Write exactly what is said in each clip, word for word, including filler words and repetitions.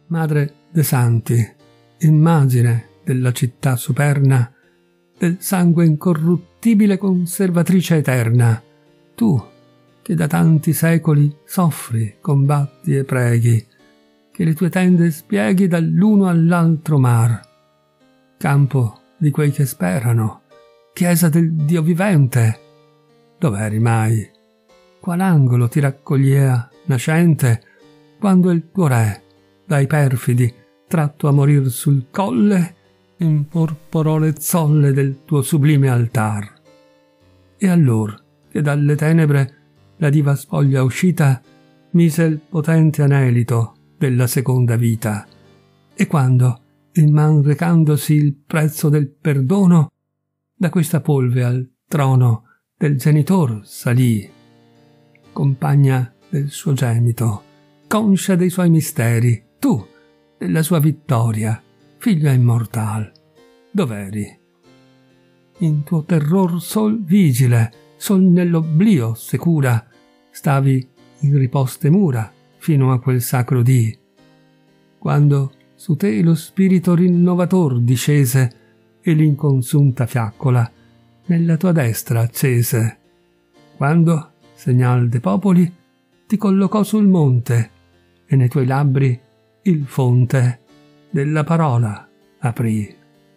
Madre de Santi, immagine della città superna, del sangue incorruttibile conservatrice eterna, tu che da tanti secoli soffri, combatti e preghi, che le tue tende spieghi dall'uno all'altro mar, campo di quei che sperano, chiesa del Dio vivente, dov'eri mai? Qual angolo ti raccogliea nascente quando il tuo re, dai perfidi, tratto a morir sul colle, imporporò le zolle del tuo sublime altar? E allor che dalle tenebre la diva spoglia uscita mise il potente anelito della seconda vita, e quando, in man recandosi il prezzo del perdono, da questa polve al trono del genitor salì, compagna del suo gemito, conscia dei suoi misteri, tu, della sua vittoria, figlia immortal, dov'eri? In tuo terror sol vigile, sol nell'oblio secura, stavi in riposte mura fino a quel sacro dì, quando su te lo spirito rinnovator discese e l'inconsunta fiaccola nella tua destra accese, quando, segnal de popoli, ti collocò sul monte e nei tuoi labbri il fonte della parola aprì.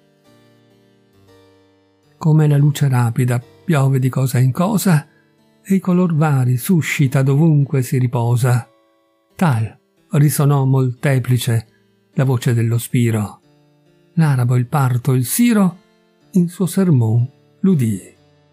Come la luce rapida piove di cosa in cosa e i color vari suscita dovunque si riposa, tal risonò molteplice la voce dello spiro, l'arabo, il parto, il siro in suo sermon l'udì.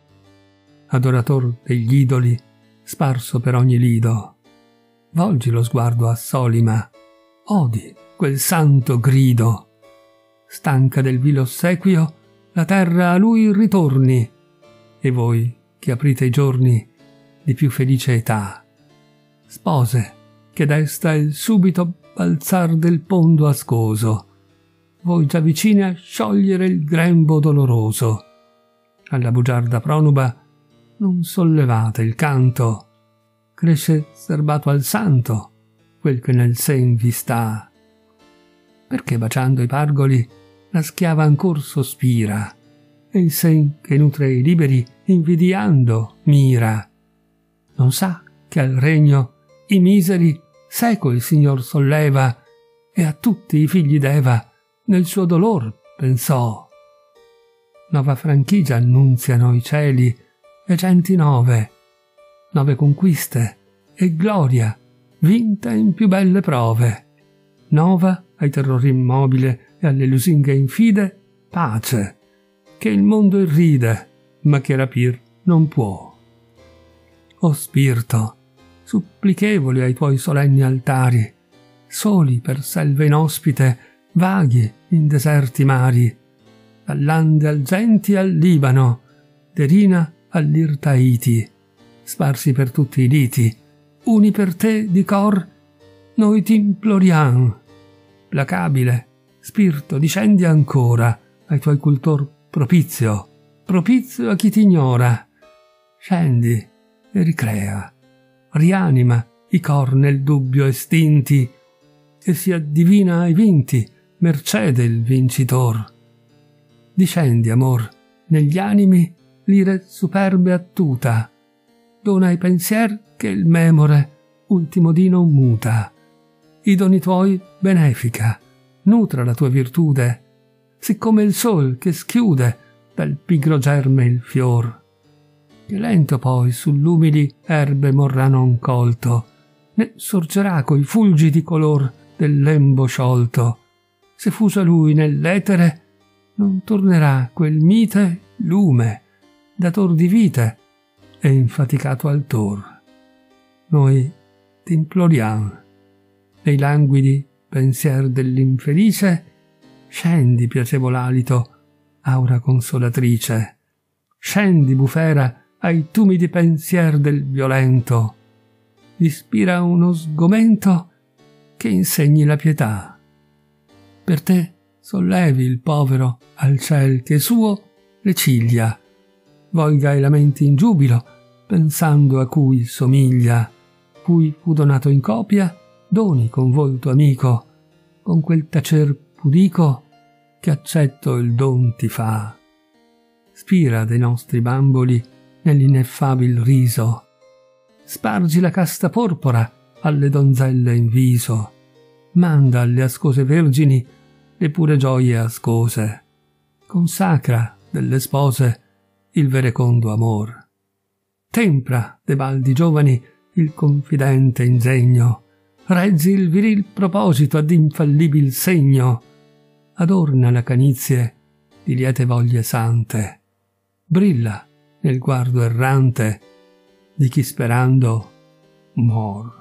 Adorator degli idoli, sparso per ogni lido, volgi lo sguardo a Solima, odi quel santo grido. Stanca del vil ossequio, la terra a lui ritorni, e voi che aprite i giorni di più felice età, spose che desta il subito balzar del pondo ascoso, voi già vicine a sciogliere il grembo doloroso, alla bugiarda pronuba non sollevate il canto, cresce serbato al santo quel che nel sen vi sta, perché baciando i pargoli la schiava ancor sospira e il sen che nutre i liberi invidiando mira, non sa che al regno i miseri seco il Signor solleva e a tutti i figli d'Eva nel suo dolor pensò. Nova franchigia annunziano i cieli e genti nove, nove conquiste e gloria vinta in più belle prove, nova ai terrori immobile e alle lusinghe infide pace, che il mondo irride ma che rapir non può. O spirito, supplichevoli ai tuoi solenni altari, soli per selve inospite, vaghi in deserti mari, dall'Ande al Genti al Libano, Derina all'Irtaiti, sparsi per tutti i liti, uni per te di cor, noi t'imploriam. Placabile, spirito, discendi ancora ai tuoi cultor propizio, propizio a chi t'ignora. Scendi e ricrea, rianima i cor nel dubbio estinti, e si addivina ai vinti, mercede il vincitor. Discendi, amor, negli animi l'ire superbe attuta, dona ai pensier che il memore ultimo dì non muta. I doni tuoi benefica, nutra la tua virtude, siccome il sol che schiude dal pigro germe il fior, che lento poi sull'umili erbe morrà non colto, né sorgerà coi fulgidi color del lembo sciolto. Se fuso lui nell'etere, non tornerà quel mite lume, dator di vite e infaticato al tor. Noi t'imploriam, nei languidi pensier dell'infelice, scendi piacevol alito, aura consolatrice, scendi bufera ai tumidi pensier del violento, ispira uno sgomento che insegni la pietà. Per te sollevi il povero al ciel che suo le ciglia, volga i lamenti in giubilo, pensando a cui somiglia, cui fu donato in copia, doni con volto amico, con quel tacer pudico che accetto il don ti fa. Spira dei nostri bamboli nell'ineffabil riso, spargi la casta porpora alle donzelle in viso, manda alle ascose vergini le pure gioie ascose, consacra delle spose il verecondo amor. Tempra de baldi giovani il confidente ingegno, reggi il viril proposito ad infallibil segno, adorna la canizie di liete voglie sante, brilla nel guardo errante di chi sperando mor.